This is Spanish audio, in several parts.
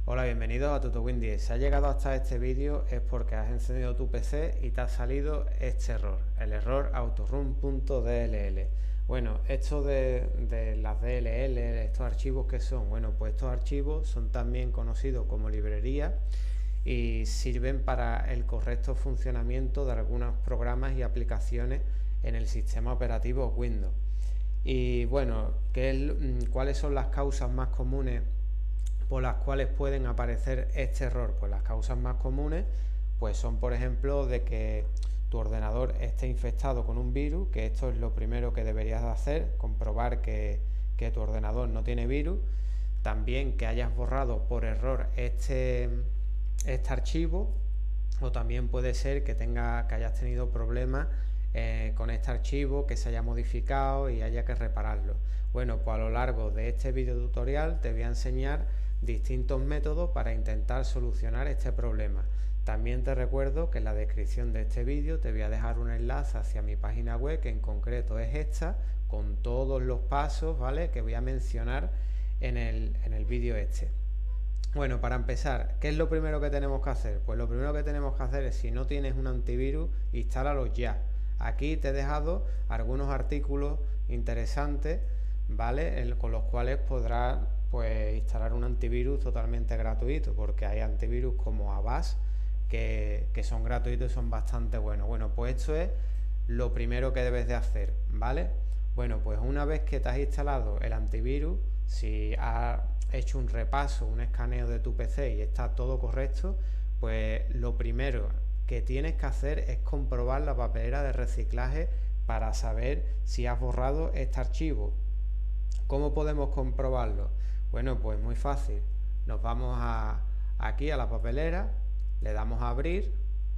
Hola, bienvenidos a TutoWin 10. Si has llegado hasta este vídeo es porque has encendido tu PC y te ha salido este error, el error autorun.dll. Bueno, esto de las DLL, estos archivos, ¿qué son? Bueno, pues estos archivos son también conocidos como librerías y sirven para el correcto funcionamiento de algunos programas y aplicaciones en el sistema operativo Windows. Y bueno, ¿cuáles son las causas más comunes por las cuales pueden aparecer este error? Pues las causas más comunes pues son, por ejemplo, de que tu ordenador esté infectado con un virus, que esto es lo primero que deberías de hacer, comprobar que tu ordenador no tiene virus. También que hayas borrado por error este archivo, o también puede ser que hayas tenido problemas con este archivo, que se haya modificado y haya que repararlo. Bueno, pues a lo largo de este video tutorial te voy a enseñar distintos métodos para intentar solucionar este problema. También te recuerdo que en la descripción de este vídeo te voy a dejar un enlace hacia mi página web, que en concreto es esta, con todos los pasos, ¿vale?, que voy a mencionar en el vídeo este. Bueno, para empezar, ¿qué es lo primero que tenemos que hacer? Pues lo primero que tenemos que hacer es, si no tienes un antivirus, instálalo ya. Aquí te he dejado algunos artículos interesantes, ¿vale?, con los cuales podrás pues instalar un antivirus totalmente gratuito, porque hay antivirus como Avast que son gratuitos y son bastante buenos. Bueno, pues esto es lo primero que debes de hacer, ¿vale? Bueno, pues una vez que te has instalado el antivirus, si has hecho un repaso, un escaneo de tu PC y está todo correcto, pues lo primero que tienes que hacer es comprobar la papelera de reciclaje para saber si has borrado este archivo. ¿Cómo podemos comprobarlo? Bueno, pues muy fácil. Nos vamos aquí a la papelera, le damos a abrir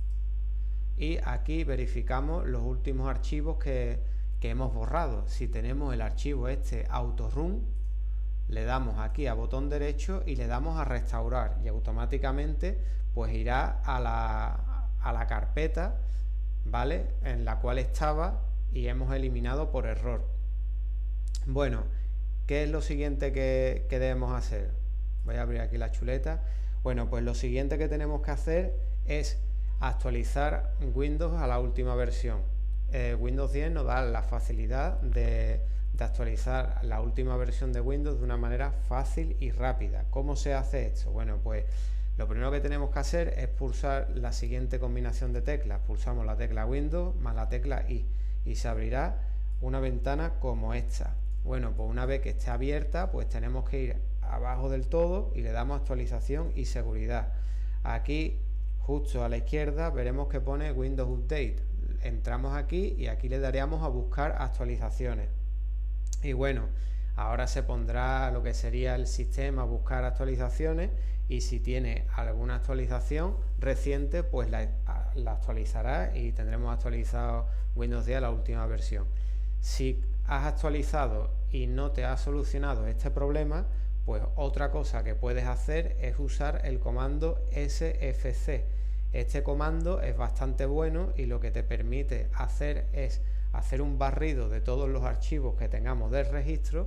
y aquí verificamos los últimos archivos que hemos borrado. Si tenemos el archivo autorun, le damos aquí a botón derecho y le damos a restaurar, y automáticamente pues irá a la carpeta, ¿vale?, en la cual estaba y hemos eliminado por error. Bueno, ¿qué es lo siguiente que debemos hacer? Voy a abrir aquí la chuleta. Bueno, pues lo siguiente que tenemos que hacer es actualizar Windows a la última versión. Windows 10 nos da la facilidad de actualizar la última versión de Windows de una manera fácil y rápida. ¿Cómo se hace esto? Bueno, pues lo primero que tenemos que hacer es pulsar la siguiente combinación de teclas. Pulsamos la tecla Windows más la tecla I y se abrirá una ventana como esta. Bueno, pues una vez que esté abierta, pues tenemos que ir abajo del todo y le damos actualización y seguridad. Aquí, justo a la izquierda, veremos que pone Windows Update. Entramos aquí y aquí le daríamos a buscar actualizaciones. Y bueno, ahora se pondrá lo que sería el sistema a buscar actualizaciones, y si tiene alguna actualización reciente, pues la actualizará y tendremos actualizado Windows 10 a la última versión. Si has actualizado y no te ha solucionado este problema, pues otra cosa que puedes hacer es usar el comando sfc. Este comando es bastante bueno y lo que te permite hacer es hacer un barrido de todos los archivos que tengamos del registro,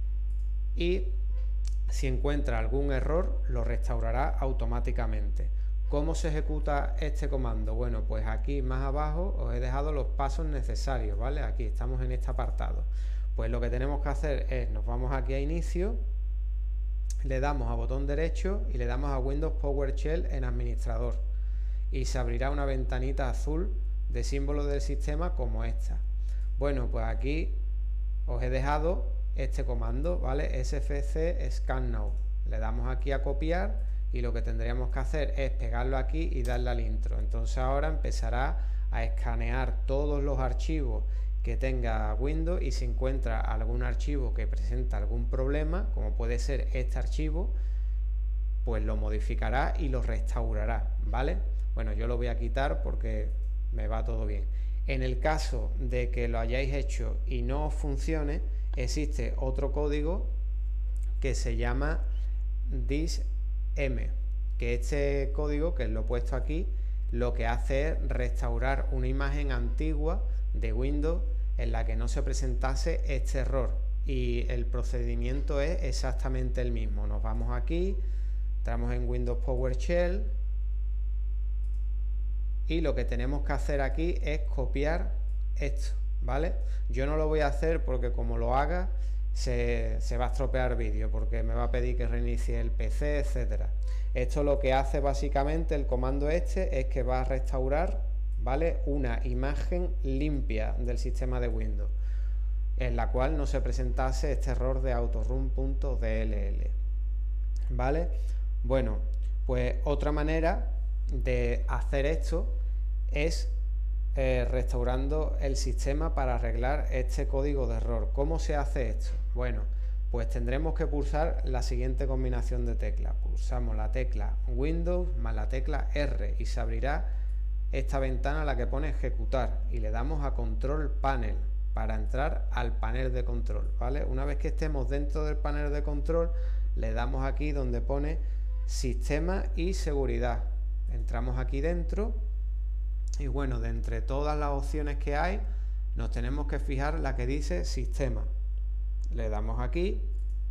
y si encuentra algún error lo restaurará automáticamente. ¿Cómo se ejecuta este comando? Bueno, pues aquí más abajo os he dejado los pasos necesarios, ¿vale? Aquí estamos en este apartado. Pues lo que tenemos que hacer es, nos vamos aquí a inicio, le damos a botón derecho y le damos a Windows PowerShell en administrador, y se abrirá una ventanita azul de símbolo del sistema como esta. Bueno, pues aquí os he dejado este comando, ¿vale? sfc scan now. Le damos aquí a copiar y lo que tendríamos que hacer es pegarlo aquí y darle al intro. Entonces ahora empezará a escanear todos los archivos que tenga Windows, y si encuentra algún archivo que presenta algún problema, como puede ser este archivo, pues lo modificará y lo restaurará, ¿vale? Bueno, yo lo voy a quitar porque me va todo bien. En el caso de que lo hayáis hecho y no os funcione, existe otro código que se llama dism, que este código, que lo he puesto aquí, lo que hace es restaurar una imagen antigua de Windows en la que no se presentase este error, y el procedimiento es exactamente el mismo. Nos vamos aquí, Entramos en Windows PowerShell y lo que tenemos que hacer aquí es copiar esto, ¿vale? Yo no lo voy a hacer porque como lo haga se va a estropear el vídeo, porque me va a pedir que reinicie el PC, etcétera. Esto lo que hace básicamente el comando este es que va a restaurar, ¿vale?, una imagen limpia del sistema de Windows, en la cual no se presentase este error de autorun.dll, ¿vale? Bueno, pues otra manera de hacer esto es restaurando el sistema para arreglar este código de error. ¿Cómo se hace esto? Bueno, pues tendremos que pulsar la siguiente combinación de teclas. Pulsamos la tecla Windows más la tecla R y se abrirá esta ventana, la que pone ejecutar, y le damos a Control Panel para entrar al panel de control, ¿vale? Una vez que estemos dentro del panel de control, le damos aquí donde pone Sistema y Seguridad. Entramos aquí dentro y bueno, de entre todas las opciones que hay, nos tenemos que fijar la que dice Sistema. Le damos aquí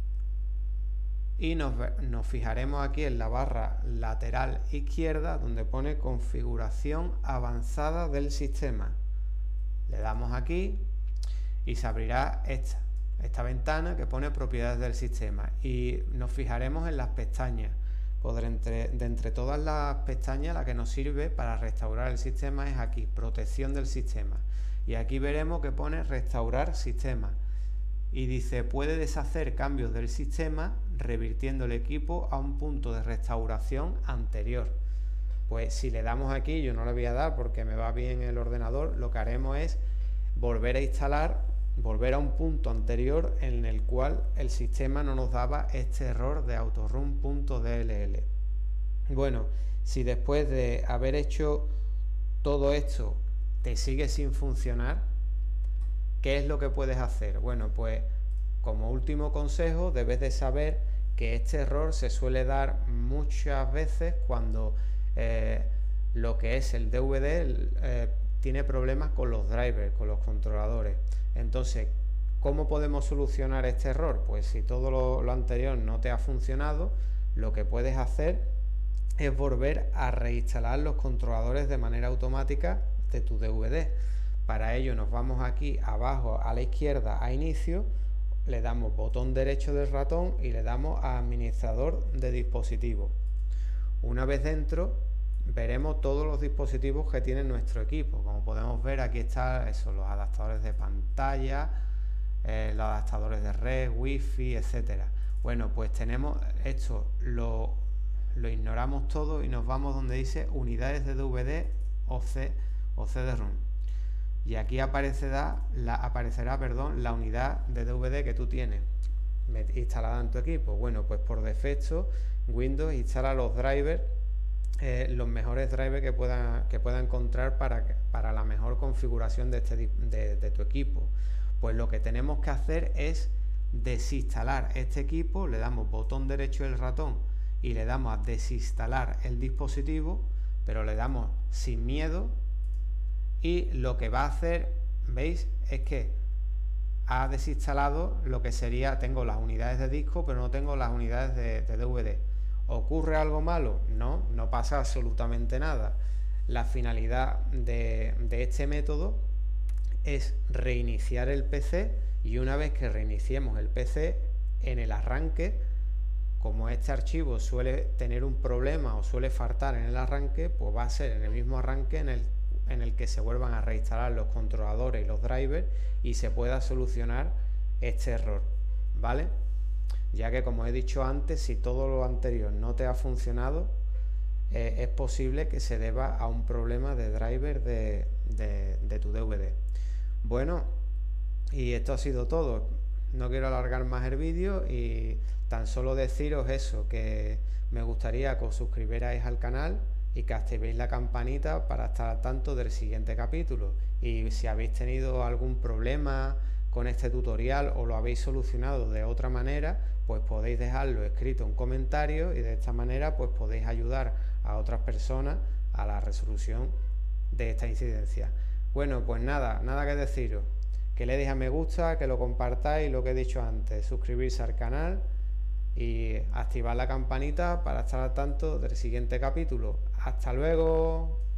y nos fijaremos aquí en la barra lateral izquierda donde pone Configuración avanzada del sistema. Le damos aquí y se abrirá esta ventana que pone Propiedades del sistema, y nos fijaremos en las pestañas. Pues de entre todas las pestañas, la que nos sirve para restaurar el sistema es aquí, Protección del sistema, y aquí veremos que pone Restaurar sistema y dice: puede deshacer cambios del sistema revirtiendo el equipo a un punto de restauración anterior. Pues si le damos aquí, yo no le voy a dar porque me va bien el ordenador, lo que haremos es volver a instalar, volver a un punto anterior en el cual el sistema no nos daba este error de autorun.dll. Bueno, si después de haber hecho todo esto te sigue sin funcionar, ¿qué es lo que puedes hacer? Bueno, pues como último consejo, debes de saber que este error se suele dar muchas veces cuando lo que es el DVD tiene problemas con los drivers, con los controladores. Entonces, ¿cómo podemos solucionar este error? Pues si todo lo anterior no te ha funcionado, lo que puedes hacer es volver a reinstalar los controladores de manera automática de tu DVD. Para ello nos vamos aquí abajo a la izquierda a Inicio, le damos botón derecho del ratón y le damos a Administrador de dispositivos. Una vez dentro, veremos todos los dispositivos que tiene nuestro equipo. Como podemos ver, aquí están los adaptadores de pantalla, los adaptadores de red, wifi, etcétera. Bueno, pues tenemos esto, lo ignoramos todo y nos vamos donde dice unidades de DVD o CD-ROM. Y aquí aparecerá la unidad de DVD que tú tienes instalada en tu equipo. Bueno, pues por defecto Windows instala los drivers, los mejores drivers que pueda encontrar para la mejor configuración de tu equipo. Pues lo que tenemos que hacer es desinstalar este equipo, le damos botón derecho del ratón y le damos a desinstalar el dispositivo, pero le damos sin miedo, y lo que va a hacer, veis, es que ha desinstalado lo que sería, tengo las unidades de disco pero no tengo las unidades de DVD. ¿Ocurre algo malo? No, no pasa absolutamente nada. La finalidad de este método es reiniciar el PC, y una vez que reiniciemos el PC, en el arranque, como este archivo suele tener un problema o suele faltar en el arranque, pues va a ser en el mismo arranque en el que se vuelvan a reinstalar los controladores y los drivers y se pueda solucionar este error, ¿vale? Ya que, como he dicho antes, si todo lo anterior no te ha funcionado, es posible que se deba a un problema de driver de tu DVD. Bueno, y esto ha sido todo. No quiero alargar más el vídeo y tan solo deciros eso, que me gustaría que os suscribierais al canal y que activéis la campanita para estar al tanto del siguiente capítulo. Y si habéis tenido algún problema con este tutorial o lo habéis solucionado de otra manera, pues podéis dejarlo escrito en comentarios, y de esta manera pues podéis ayudar a otras personas a la resolución de esta incidencia. Bueno, pues nada que deciros, que le deis a me gusta, que lo compartáis, lo que he dicho antes, suscribirse al canal y activar la campanita para estar al tanto del siguiente capítulo. ¡Hasta luego!